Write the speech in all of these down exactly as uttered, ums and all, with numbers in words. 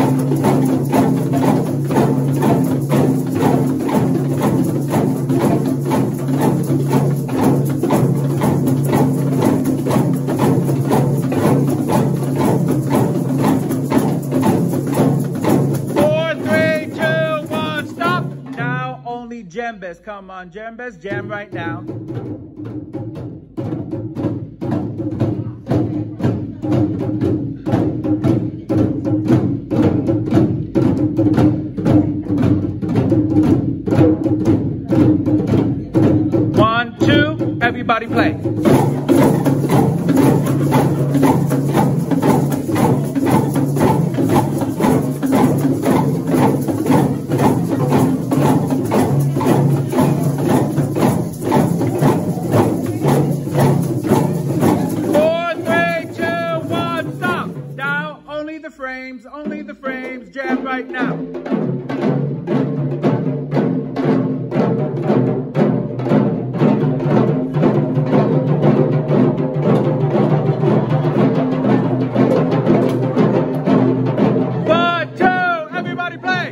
Come on, djembes, jam right now. One, two, everybody play. Only the frames, jam right now. One, two, everybody play.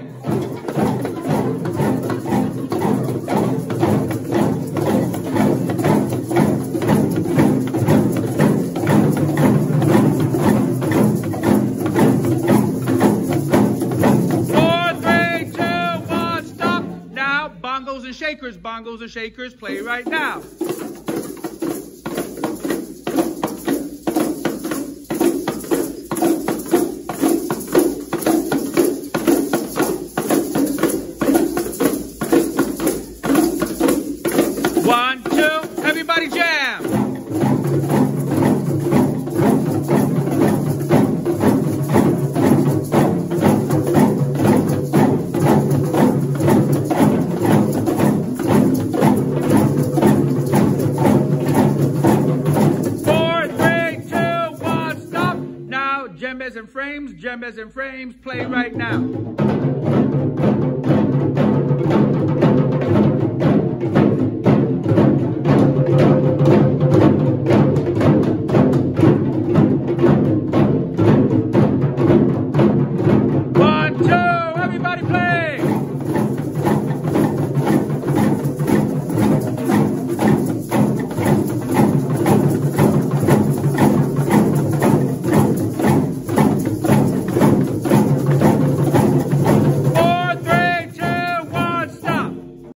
Bongos and shakers, bongos and shakers, play right now. One, two, everybody jam. Djembes and frames, djembes and frames, play right now.